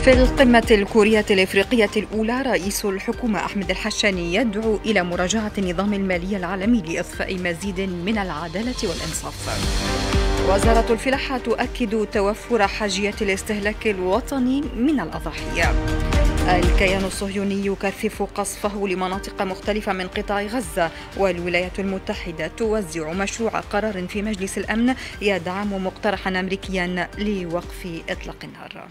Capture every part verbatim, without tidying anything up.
في القمة الكورية الإفريقية الأولى، رئيس الحكومة أحمد الحشاني يدعو إلى مراجعة النظام المالي العالمي لإضفاء مزيد من العدالة والإنصاف. وزارة الفلاحة تؤكد توفر حاجية الاستهلاك الوطني من الأضاحي. الكيان الصهيوني يكثف قصفه لمناطق مختلفة من قطاع غزة، والولايات المتحدة توزع مشروع قرار في مجلس الأمن يدعم مقترحا أمريكيا لوقف إطلاق النار.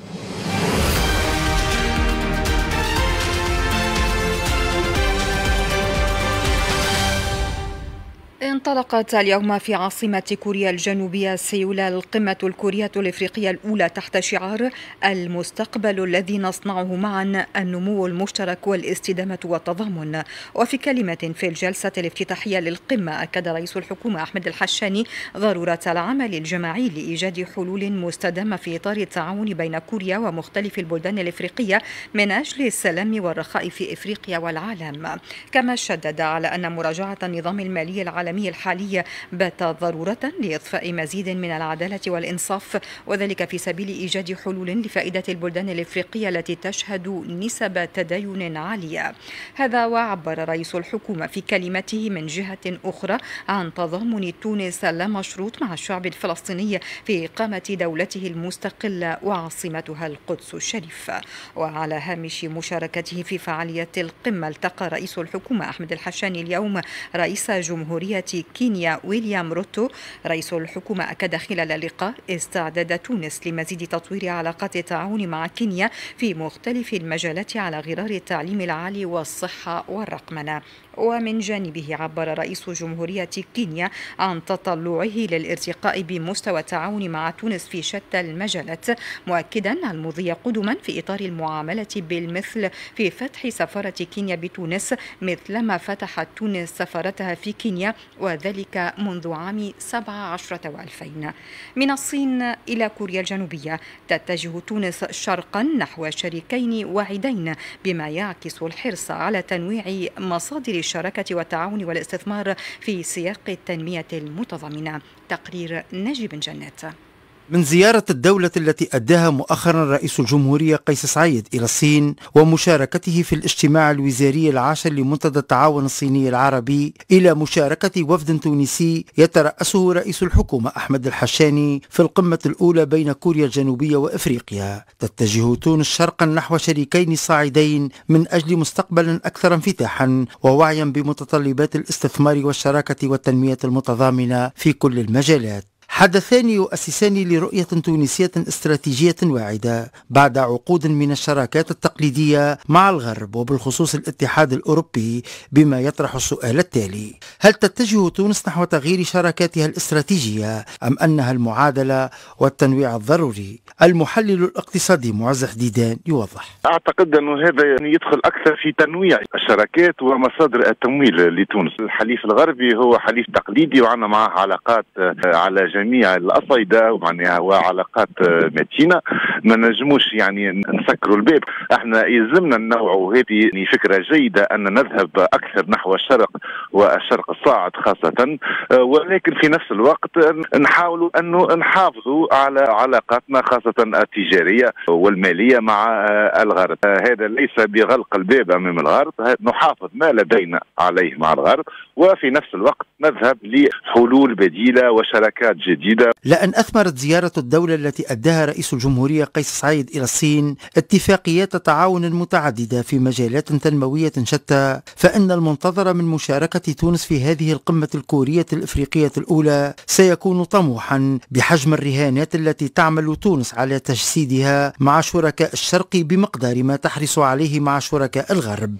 انطلقت اليوم في عاصمة كوريا الجنوبية سيول القمة الكورية الإفريقية الأولى تحت شعار المستقبل الذي نصنعه معا، النمو المشترك والاستدامة والتضامن. وفي كلمة في الجلسة الافتتاحية للقمة، أكد رئيس الحكومة أحمد الحشاني ضرورة العمل الجماعي لإيجاد حلول مستدامة في إطار التعاون بين كوريا ومختلف البلدان الإفريقية من أجل السلام والرخاء في إفريقيا والعالم. كما شدد على أن مراجعة النظام المالي العالمي الحالية باتت ضرورة لإضفاء مزيد من العدالة والإنصاف، وذلك في سبيل إيجاد حلول لفائدة البلدان الإفريقية التي تشهد نسب تدين عالية. هذا وعبر رئيس الحكومة في كلمته من جهة أخرى عن تضامن تونس اللامشروط مع الشعب الفلسطيني في إقامة دولته المستقلة وعاصمتها القدس الشريف. وعلى هامش مشاركته في فعالية القمة، التقى رئيس الحكومة أحمد الحشاني اليوم رئيس جمهورية كينيا ويليام روتو. رئيس الحكومة أكد خلال اللقاء استعداد تونس لمزيد تطوير علاقات التعاون مع كينيا في مختلف المجالات على غرار التعليم العالي والصحة والرقمنة. ومن جانبه عبر رئيس جمهورية كينيا عن تطلعه للارتقاء بمستوى التعاون مع تونس في شتى المجالات، مؤكدا المضي قدما في إطار المعاملة بالمثل في فتح سفارة كينيا بتونس، مثلما فتحت تونس سفارتها في كينيا وذلك منذ عام سبعة عشر وألفين. من الصين إلى كوريا الجنوبية، تتجه تونس شرقا نحو شريكين واعدين، بما يعكس الحرص على تنويع مصادر الشراكة والتعاون والاستثمار في سياق التنمية المتضامنة. تقرير نجيب جنات. من زيارة الدولة التي أداها مؤخرا رئيس الجمهورية قيس سعيد إلى الصين ومشاركته في الاجتماع الوزاري العاشر لمنتدى التعاون الصيني العربي، إلى مشاركة وفد تونسي يترأسه رئيس الحكومة أحمد الحشاني في القمة الأولى بين كوريا الجنوبية وإفريقيا، تتجه تونس شرقا نحو شريكين صاعدين من أجل مستقبل أكثر انفتاحا ووعيا بمتطلبات الاستثمار والشراكة والتنمية المتضامنة في كل المجالات. حدثان يؤسسان لرؤية تونسية استراتيجية واعدة بعد عقود من الشراكات التقليدية مع الغرب وبالخصوص الاتحاد الأوروبي، بما يطرح السؤال التالي: هل تتجه تونس نحو تغيير شراكاتها الاستراتيجية أم أنها المعادلة والتنويع الضروري؟ المحلل الاقتصادي معز حديدان يوضح. أعتقد أنه هذا يعني يدخل أكثر في تنويع الشراكات ومصادر التمويل لتونس. الحليف الغربي هو حليف تقليدي وعندنا معه علاقات على جميع الأصعدة ومعناها وعلاقات متينة، ما نجموش يعني نسكروا الباب. احنا يلزمنا ننوعوا، هذه فكرة جيدة أن نذهب أكثر نحو الشرق والشرق الصاعد خاصة، ولكن في نفس الوقت نحاولوا أنه نحافظوا على علاقاتنا خاصة التجارية والمالية مع الغرب. هذا ليس بغلق الباب أمام الغرب، نحافظ ما لدينا عليه مع الغرب، وفي نفس الوقت نذهب لحلول بديلة وشراكات جديدة. لأن أثمرت زيارة الدولة التي أداها رئيس الجمهورية قيس سعيد إلى الصين اتفاقيات تعاون متعددة في مجالات تنموية شتى، فإن المنتظر من مشاركة تونس في هذه القمة الكورية الإفريقية الأولى سيكون طموحا بحجم الرهانات التي تعمل تونس على تجسيدها مع شركاء الشرق بمقدار ما تحرص عليه مع شركاء الغرب.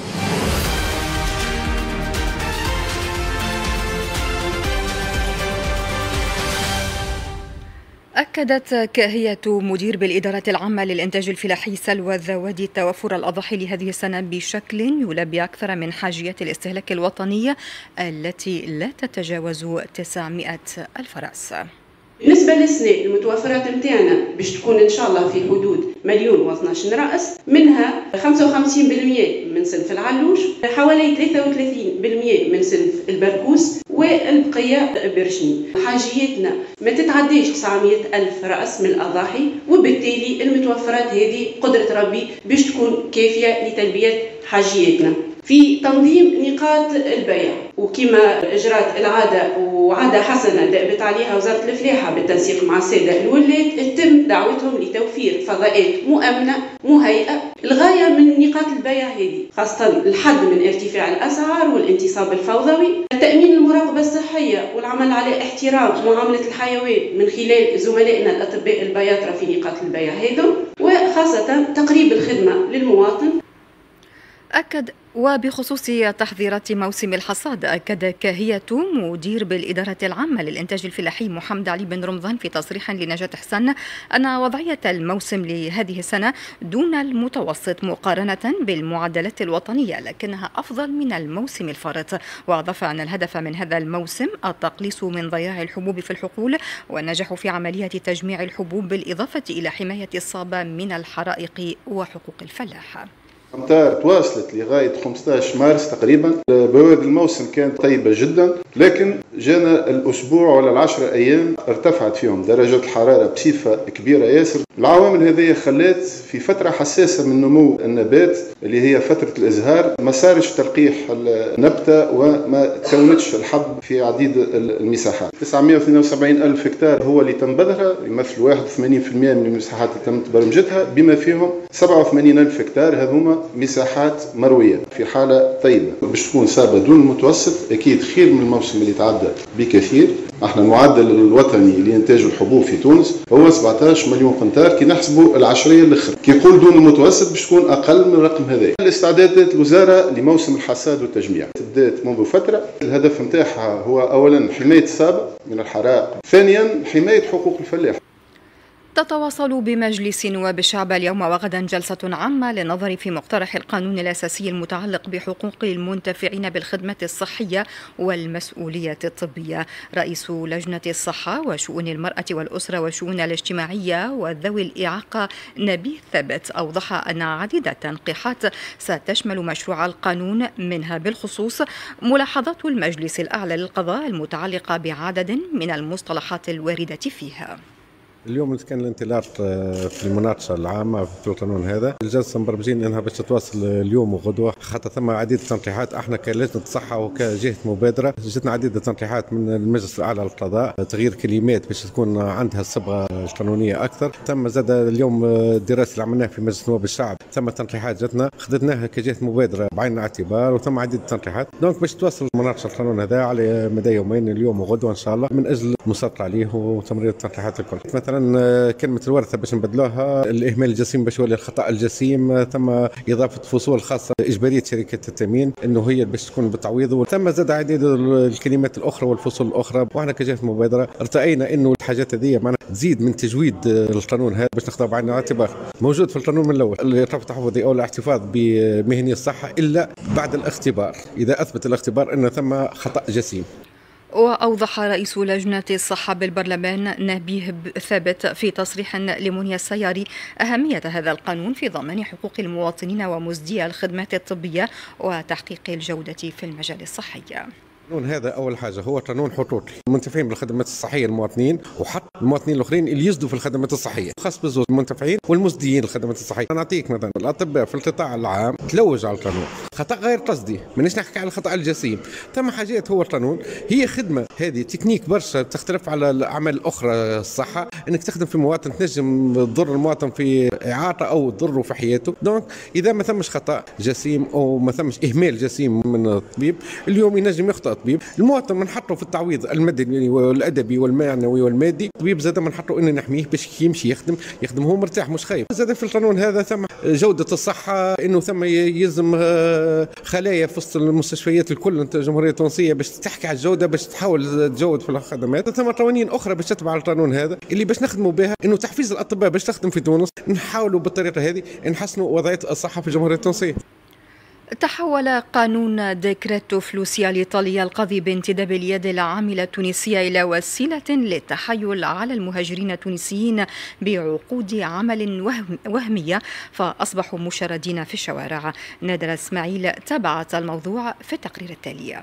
أكدت كاهية مدير بالإدارة العامة للإنتاج الفلاحي سلوى الذوادي توفر الأضاحي لهذه السنة بشكل يلبي أكثر من حاجيات الاستهلاك الوطنية التي لا تتجاوز تسعمائة ألف رأس. بالنسبة للسنة المتوفرات نتاعنا باش تكون إن شاء الله في حدود مليون واثناش رأس، منها خمسة وخمسين بالمئة من صنف العلوش، حوالي ثلاثة وثلاثين بالمئة من صنف البركوس، والبقية برشني. حاجيتنا ما تتعديش تسعمئة ألف رأس من الأضاحي، وبالتالي المتوفرات هذه قدرة ربي باش تكون كافية لتلبية حاجيتنا. في تنظيم نقاط البيع، وكما اجرات العاده وعاده حسنه دأبت عليها وزاره الفلاحه بالتنسيق مع الساده الولاة، تم دعوتهم لتوفير فضاءات مؤمنه مهيئه. الغايه من نقاط البيع هذه خاصه الحد من ارتفاع الاسعار والانتصاب الفوضوي، تامين المراقبه الصحيه والعمل على احترام معامله الحيوان من خلال زملائنا الاطباء البياطره في نقاط البيع هذو، وخاصه تقريب الخدمه للمواطن. أكد وبخصوص تحضيرات موسم الحصاد، أكد كاهية مدير بالإدارة العامة للإنتاج الفلاحي محمد علي بن رمضان في تصريح لنجاة حسن أن وضعية الموسم لهذه السنة دون المتوسط مقارنة بالمعدلات الوطنية، لكنها أفضل من الموسم الفارط. وأضاف أن الهدف من هذا الموسم التقليص من ضياع الحبوب في الحقول والنجاح في عملية تجميع الحبوب، بالإضافة إلى حماية الصابة من الحرائق وحقوق الفلاح. الأمطار تواصلت لغاية خمسة عشر مارس تقريبا، بوادر الموسم كانت طيبة جدا، لكن جانا الأسبوع ولا العشر أيام ارتفعت فيهم درجات الحرارة بصفة كبيرة ياسر. العوامل هذه خلات في فترة حساسة من نمو النبات اللي هي فترة الإزهار ما صارش تلقيح النبتة وما تكونتش الحب في عديد المساحات. تسعمئة واثنين وسبعين ألف هكتار هو اللي تم بذرها، يمثل واحد وثمانين بالمئة من المساحات اللي تم تبرمجتها، بما فيهم سبعة وثمانين ألف هكتار هذوما مساحات مروية في حالة طيبة. باش تكون صابة دون المتوسط أكيد خير من الموسم اللي تعدى بكثير. احنا المعدل الوطني لإنتاج الحبوب في تونس هو سبعة عشر مليون قنطار، كي نحسبوا العشرية الأخرى كي يقول دون المتوسط باش تكون أقل من الرقم هذا. الاستعدادات الوزارة لموسم الحصاد والتجميع بدأت منذ فترة. الهدف نتاعها هو أولا حماية الصابة من الحرائق، ثانيا حماية حقوق الفلاح. تتواصل بمجلس نواب الشعب اليوم وغدا جلسة عامة للنظر في مقترح القانون الأساسي المتعلق بحقوق المنتفعين بالخدمات الصحية والمسؤولية الطبية. رئيس لجنة الصحة وشؤون المرأة والأسرة والشؤون الاجتماعية وذوي الإعاقة نبيه ثابت أوضح أن عديد التنقيحات ستشمل مشروع القانون، منها بالخصوص ملاحظات المجلس الأعلى للقضاء المتعلقة بعدد من المصطلحات الواردة فيها. اليوم كان الانطلاق في المناقشه العامه في القانون هذا. الجلسه مبرمجين انها باش تتواصل اليوم وغدوه، خاطر ثم عديد التنقيحات. احنا كلجنه الصحه وكجهه مبادره جتنا عديد التنقيحات من المجلس الاعلى للقضاء، تغيير كلمات باش تكون عندها الصبغه القانونيه اكثر. ثم زاد اليوم الدراسه اللي عملناها في مجلس نواب الشعب، ثم تنقيحات جتنا خذتناها كجهه مبادره بعين الاعتبار، وثم عديد التنقيحات. دونك باش تواصل مناقشه القانون هذا على مدى يومين، اليوم وغدوه ان شاء الله، من اجل المسيطره عليه وتمرير التنقيحات الكل. مثلا كلمة الورثة باش نبدلوها الإهمال الجسيم باش يولي الخطأ الجسيم، ثم إضافة فصول خاصة إجبارية شركة التأمين إنه هي باش تكون بالتعويض، وثم زاد عديد الكلمات الأخرى والفصول الأخرى. وإحنا كجهة مبادرة ارتأينا إنه الحاجات هذه معنا تزيد من تجويد القانون هذا باش ناخذها بعين الاعتبار. موجود في القانون من الأول الإرهاق التحفظي أو الاحتفاظ بمهنية الصحة إلا بعد الاختبار، إذا أثبت الاختبار أن ثم خطأ جسيم. وأوضح رئيس لجنة الصحة بالبرلمان نبيه ثابت في تصريح لمنيا السياري أهمية هذا القانون في ضمان حقوق المواطنين ومزدي الخدمات الطبية وتحقيق الجودة في المجال الصحي. القانون هذا أول حاجة هو قانون حقوقي، المنتفعين بالخدمات الصحية المواطنين، وحتى المواطنين الآخرين اللي يزدوا في الخدمات الصحية، خاص بالزوج المنتفعين والمزديين الخدمات الصحية. نعطيك مثلا الأطباء في القطاع العام تلوج على القانون، خطأ غير قصدي، مانيش نحكي على الخطأ الجسيم. ثم حاجات هو القانون هي خدمة، هذه تكنيك برشا تختلف على الأعمال الأخرى الصحة، أنك تخدم في مواطن تنجم تضر المواطن في إعاقة أو تضره في حياته. دونك إذا ما ثمش خطأ جسيم أو ما ثمش إهمال جسيم من الطبيب، اليوم ينجم يخطأ طبيب، المواطن منحطه في التعويض المدني والادبي والمعنوي والمادي. الطبيب زاد منحطه انه نحميه باش يمشي يخدم يخدم هو مرتاح مش خايف. زاد في القانون هذا ثم جوده الصحه، انه ثم يلزم خلايا في وسط المستشفيات الكل انت الجمهوريه التونسيه باش تحكي على الجوده، باش تحاول تجود في الخدمات. ثم قوانين اخرى باش تتبع القانون هذا اللي باش نخدموا بها، انه تحفيز الاطباء باش تخدم في تونس. نحاولوا بالطريقه هذه نحسنوا وضعيه الصحه في الجمهوريه التونسيه. تحول قانون ديكريتو فلوسيا الإيطالي القاضي بانتداب اليد العاملة التونسية إلى وسيلة للتحايل على المهاجرين التونسيين بعقود عمل وهمية فأصبحوا مشردين في الشوارع. نادر إسماعيل تابعت الموضوع في التقرير التالي.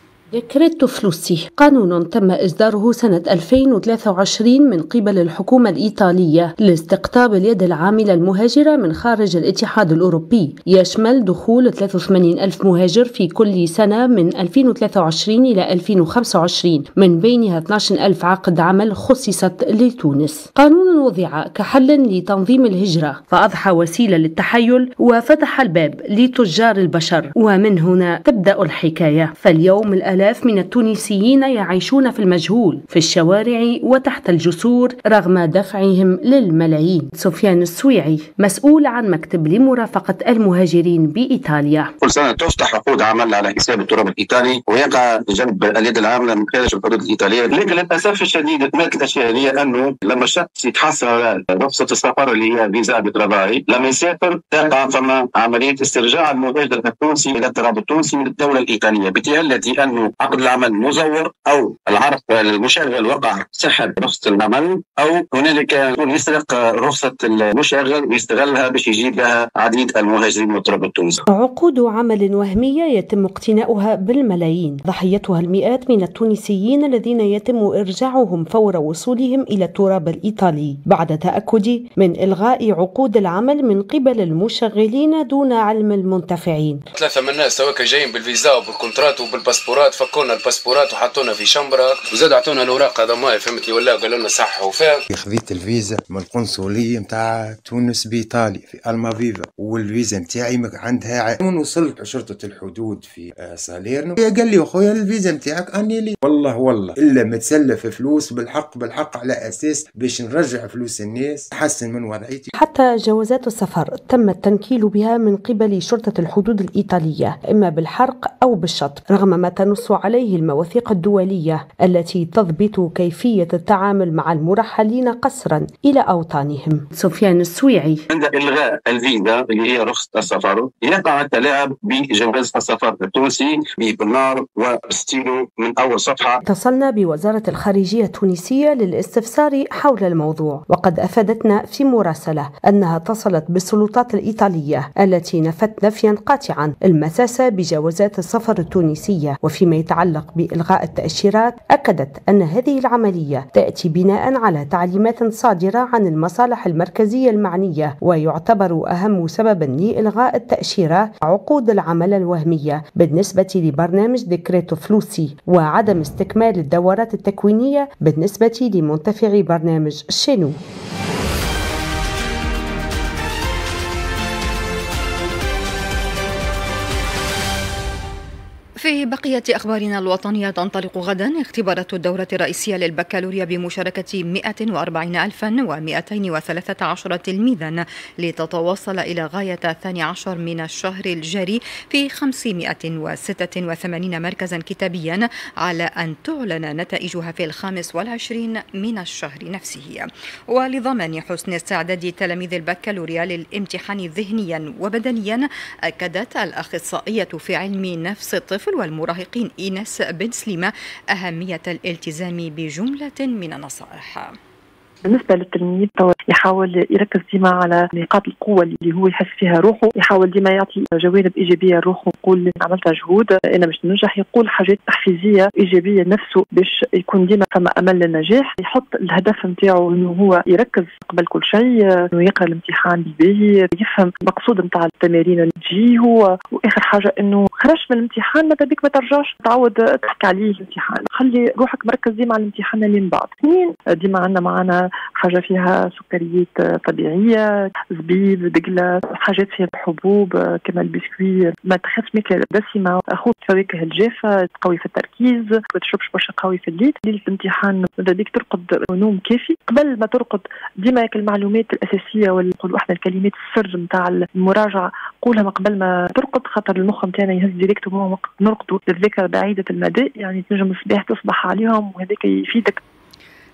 ديكريتو فلوسي قانون تم إصداره سنة ألفين وثلاثة وعشرين من قبل الحكومة الإيطالية لاستقطاب اليد العاملة المهاجرة من خارج الاتحاد الأوروبي، يشمل دخول ثلاثة وثمانين ألف مهاجر في كل سنة من ألفين وثلاثة وعشرين إلى ألفين وخمسة وعشرين، من بينها اثني عشر ألف عقد عمل خصصت لتونس. قانون وضع كحل لتنظيم الهجرة فأضحى وسيلة للتحيل وفتح الباب لتجار البشر، ومن هنا تبدأ الحكاية. فاليوم الآلاف من التونسيين يعيشون في المجهول في الشوارع وتحت الجسور رغم دفعهم للملايين. سفيان السويعي مسؤول عن مكتب لمرافقة المهاجرين بإيطاليا. كل سنة تفتح عقود عمل على حساب التراب الإيطالي ويقع جنب اليد العاملة من خارج الحدود الإيطالية، لكن للأسف الشديد كانت الأشياء هي أنه لما الشخص يتحصل على رخصة السفر اللي هي فيزا بترافاي لما يسافر تقع ثم عملية استرجاع المهاجر التونسي إلى التراب التونسي من الدولة الإيطالية، بتهلة أنه عقد العمل مزور أو العرض المشغل وقع سحب رخصة العمل أو هنالك يسرق رخصة المشغل ويستغلها باش يجيب لها عديد المهاجرين من التراب التونسي. عقود عمل وهمية يتم اقتناؤها بالملايين، ضحيتها المئات من التونسيين الذين يتم إرجاعهم فور وصولهم إلى التراب الإيطالي بعد تأكد من إلغاء عقود العمل من قبل المشغلين دون علم المنتفعين. ثلاثة من الناس سواء جايين بالفيزا وبالكونترات وبالباسبورات فكونا الباسبورات وحطونا في شمبرة وزاد عطونا الأوراق هذا ما فهمتني ولا قالوا لنا صح وفاهم. خذيت الفيزا من القنصلية نتاع تونس بإيطاليا في المافيفا والفيزا نتاعي عندها عام. وصلت شرطة الحدود في ساليرنو قال لي أخويا الفيزا نتاعك أني لي والله والله إلا متسلف فلوس بالحق بالحق على أساس باش نرجع فلوس الناس حسن من وضعيتي. حتى جوازات السفر تم التنكيل بها من قبل شرطة الحدود الإيطالية إما بالحرق أو بالشطب رغم ما تنص عليه المواثيق الدولية التي تضبط كيفية التعامل مع المرحلين قسرا إلى أوطانهم. سفيان السويعي عند إلغاء الفيزا اللي هي رخصة السفر يقع التلاعب بجواز السفر التونسي بالنار وستيلو من أول صفحة. اتصلنا بوزارة الخارجية التونسية للاستفسار حول الموضوع وقد أفادتنا في مراسلة أنها اتصلت بالسلطات الإيطالية التي نفت نفيا قاطعا المساس بجوازات السفر التونسية. وفيما يتعلق بإلغاء التأشيرات أكدت أن هذه العملية تأتي بناء على تعليمات صادرة عن المصالح المركزية المعنية، ويعتبر أهم سبب لإلغاء التأشيرات عقود العمل الوهمية بالنسبة لبرنامج ديكريتو فلوسي وعدم استكمال الدورات التكوينية بالنسبة لمنتفعي برنامج شينو. في بقية أخبارنا الوطنية تنطلق غدا اختبارات الدورة الرئيسية للبكالوريا بمشاركة مئة وأربعين ألفا ومئتين وثلاثة عشر تلميذا لتتواصل إلى غاية الثاني عشر من الشهر الجاري في خمسمئة وستة وثمانين مركزا كتابيا على أن تعلن نتائجها في الخامس والعشرين من الشهر نفسه. ولضمان حسن استعداد تلاميذ البكالوريا للامتحان ذهنيا وبدنيا أكدت الأخصائية في علم نفس الطفل والمراهقين إيناس بن سليمة أهمية الالتزام بجملة من النصائح. بالنسبة للتلميذ يحاول يركز ديما على نقاط القوة اللي هو يحس فيها روحه، يحاول ديما يعطي جوانب إيجابية روحه، يقول عملت مجهود أنا باش ننجح، يقول حاجات تحفيزية إيجابية نفسه باش يكون ديما فما أمل للنجاح، يحط الهدف نتاعو إنه هو يركز قبل كل شيء، إنه يقرأ الامتحان بالباهي، يفهم المقصود نتاع التمارين اللي تجيه، وآخر حاجة إنه خرج من الامتحان ماذا بك ما ترجعش تعود تحكي عليه الامتحان، خلي روحك مركز ديما على الامتحان اللي من بعد. اثنين ديما عندنا معنا حاجة فيها سكريات طبيعية، زبيب، دقلة، حاجات فيها حبوب كما البسكوي، ما تاخذش ماكلة دسمة، خذ فواكه الجافة تقوي في التركيز، ما تشربش برشا قوي في الليل، ليلة الامتحان ماذا بيك ترقد نوم كافي، قبل ما ترقد ديما المعلومات الأساسية ونقولوا احنا الكلمات السر نتاع المراجعة قولها ما قبل ما ترقد، خاطر المخ نتاعنا يهز ديريكت وهو وقت نرقدوا للذاكرة بعيدة المدى، يعني تنجم الصباح تصبح عليهم وهذاك يفيدك.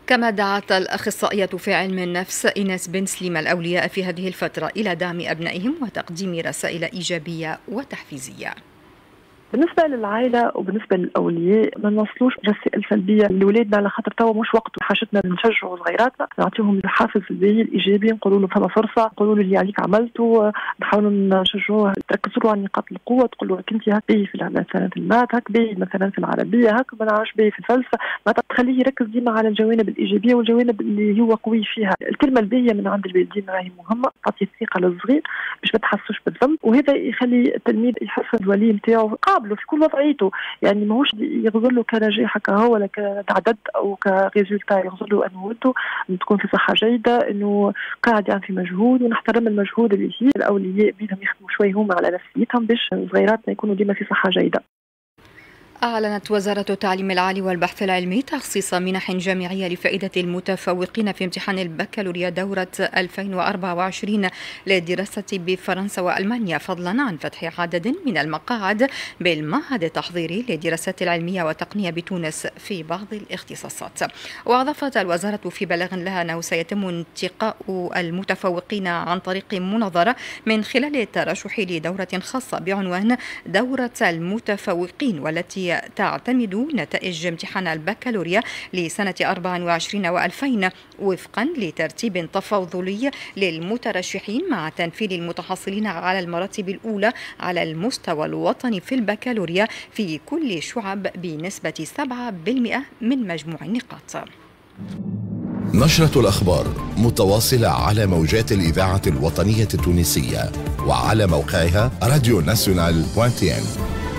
كما دعت الأخصائية في علم النفس إيناس بن سليم الأولياء في هذه الفترة إلى دعم أبنائهم وتقديم رسائل إيجابية وتحفيزية. بالنسبة للعائلة وبالنسبة للأولياء ما نوصلوش رسائل سلبية لأولادنا على خاطر توا مش وقت حاجتنا نشجعوا صغيراتنا، نعطيهم الحافز الباهي الإيجابي، نقولوا له فما فرصة، نقولوا له اللي عليك عملته، نحاولوا نشجعوه تركزوا له على نقاط القوة، تقولوا لك أنت هك باهي في مثلا في المات، هك باهي مثلا في العربية، هك ما نعرفش باهي في الفلسفة، ما تخليه يركز ديما على الجوانب الإيجابية والجوانب اللي هو قوي فيها. الكلمة الباهية من عند الوالدين راهي مهمة، تعطي الثقة للصغير باش ما تحسوش بالذنب، وهذا يخلي التلميذ يحس الولي نتاعو قابله في كل وضعيته، يعني ماهوش يغزر له كنجاح هكا هو ولا كعدد او كريزولتا، يغزر له انه ولده تكون في صحه جيده، انه قاعد يعني في مجهود، ونحترم المجهود اللي فيه. الاولياء بيهم يخدموا شوي هما على نفسيتهم باش صغيراتنا يكونوا ديما في صحه جيده. أعلنت وزارة التعليم العالي والبحث العلمي تخصيص منح جامعية لفائدة المتفوقين في امتحان البكالوريا دورة ألفين وأربعة وعشرين للدراسة بفرنسا وألمانيا، فضلا عن فتح عدد من المقاعد بالمعهد التحضيري للدراسات العلمية والتقنية بتونس في بعض الاختصاصات. وأضافت الوزارة في بلاغ لها أنه سيتم انتقاء المتفوقين عن طريق مناظرة من خلال الترشح لدورة خاصة بعنوان دورة المتفوقين، والتي تعتمد نتائج امتحان البكالوريا لسنة أربعة وعشرين وألفين وفقا لترتيب تفاضلي للمترشحين مع تنفيذ المتحصلين على المراتب الأولى على المستوى الوطني في البكالوريا في كل شعب بنسبة سبعة بالمئة من مجموع النقاط. نشرة الأخبار متواصلة على موجات الإذاعة الوطنية التونسية وعلى موقعها راديو ناسيونال دوت تي ان.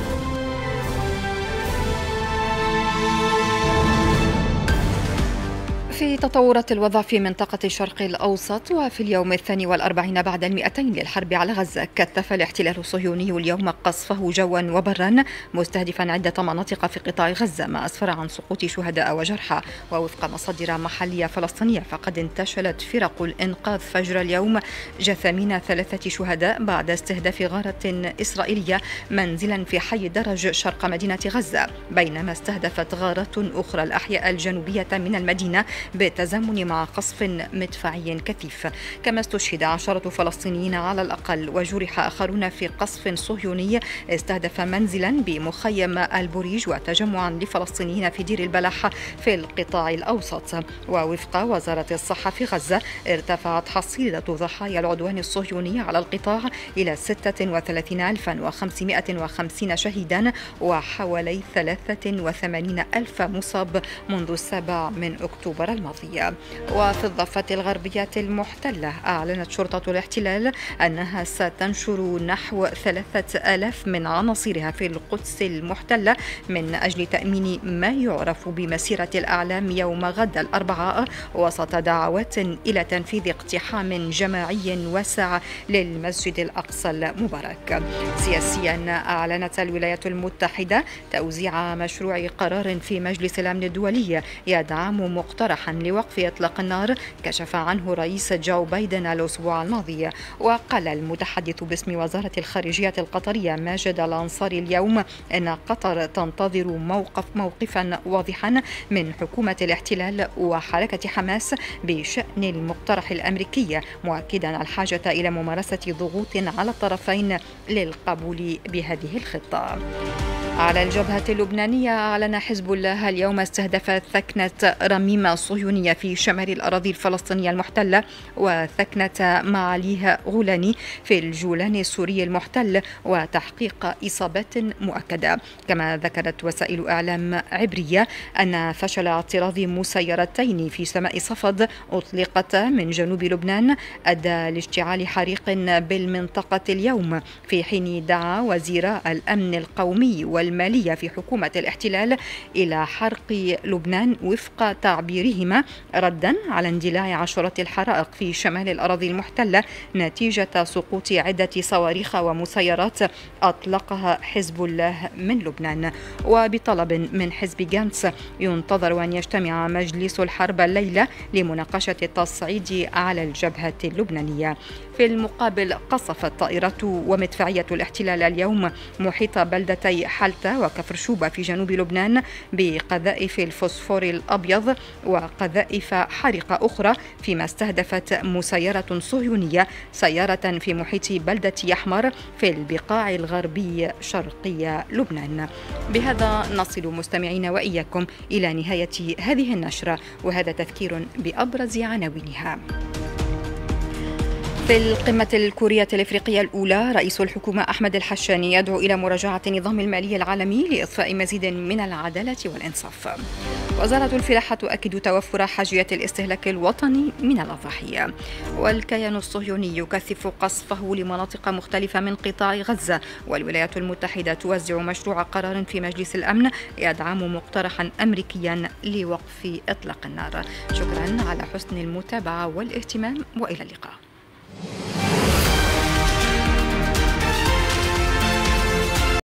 في تطورات الوضع في منطقة الشرق الأوسط، وفي اليوم الثاني والأربعين بعد المئتين للحرب على غزة، كثف الاحتلال الصهيوني اليوم قصفه جوا وبرا مستهدفا عدة مناطق في قطاع غزة، ما أسفر عن سقوط شهداء وجرحى. ووفق مصادر محلية فلسطينية فقد انتشلت فرق الإنقاذ فجر اليوم جثامين ثلاثة شهداء بعد استهداف غارة إسرائيلية منزلا في حي درج شرق مدينة غزة، بينما استهدفت غارات أخرى الأحياء الجنوبية من المدينة بالتزامن مع قصف مدفعي كثيف. كما استشهد عشرة فلسطينيين على الأقل وجرح آخرون في قصف صهيوني استهدف منزلا بمخيم البوريج وتجمعا لفلسطينيين في دير البلح في القطاع الأوسط. ووفق وزارة الصحة في غزة ارتفعت حصيلة ضحايا العدوان الصهيوني على القطاع إلى ستة وثلاثين ألفا وخمسمائة وخمسين شهيدا وحوالي ثلاثة وثمانين ألف مصاب منذ السابع من أكتوبر الماضية. وفي الضفة الغربية المحتلة أعلنت شرطة الاحتلال أنها ستنشر نحو ثلاثة آلاف من عناصرها في القدس المحتلة من أجل تأمين ما يعرف بمسيرة الأعلام يوم غد الأربعاء، وسط دعوات إلى تنفيذ اقتحام جماعي واسع للمسجد الأقصى المبارك. سياسيا أعلنت الولايات المتحدة توزيع مشروع قرار في مجلس الأمن الدولي يدعم مقترحا لوقف إطلاق النار كشف عنه رئيس جو بايدن الأسبوع الماضي. وقال المتحدث باسم وزارة الخارجية القطرية ماجد الأنصاري اليوم أن قطر تنتظر موقف موقفا واضحا من حكومة الاحتلال وحركة حماس بشأن المقترح الأمريكي، مؤكدا الحاجة إلى ممارسة ضغوط على الطرفين للقبول بهذه الخطة. على الجبهة اللبنانية أعلن حزب الله اليوم استهداف ثكنة رميمة صهيونية في شمال الأراضي الفلسطينية المحتلة وثكنة معاليه غولاني في الجولان السوري المحتل وتحقيق إصابات مؤكدة. كما ذكرت وسائل إعلام عبرية أن فشل اعتراض مسيرتين في سماء صفد أطلقتا من جنوب لبنان أدى لاشتعال حريق بالمنطقة اليوم، في حين دعا وزير الأمن القومي والمالية في حكومة الاحتلال إلى حرق لبنان وفق تعبيرهما ردا على اندلاع عشرات الحرائق في شمال الأراضي المحتلة نتيجة سقوط عدة صواريخ ومسيرات أطلقها حزب الله من لبنان. وبطلب من حزب جانتس ينتظر أن يجتمع مجلس الحرب الليلة لمناقشة التصعيد على الجبهة اللبنانية. في المقابل قصفت طائرات ومدفعية الاحتلال اليوم محيط بلدتي حلتة وكفر شوبة في جنوب لبنان بقذائف الفوسفور الأبيض وقذائف حارقة أخرى، فيما استهدفت مسيرة صهيونية سيارة في محيط بلدة يحمر في البقاع الغربي شرقي لبنان. بهذا نصل مستمعين وإياكم إلى نهاية هذه النشرة، وهذا تذكير بأبرز عناوينها. في القمة الكورية الإفريقية الأولى، رئيس الحكومة أحمد الحشاني يدعو إلى مراجعة النظام المالي العالمي لإضفاء مزيد من العدالة والإنصاف. وزارة الفلاحة تؤكد توفر حاجية الاستهلاك الوطني من الأضحية. والكيان الصهيوني يكثف قصفه لمناطق مختلفة من قطاع غزة، والولايات المتحدة توزع مشروع قرار في مجلس الأمن يدعم مقترحا أمريكيا لوقف إطلاق النار. شكرا على حسن المتابعة والاهتمام، وإلى اللقاء.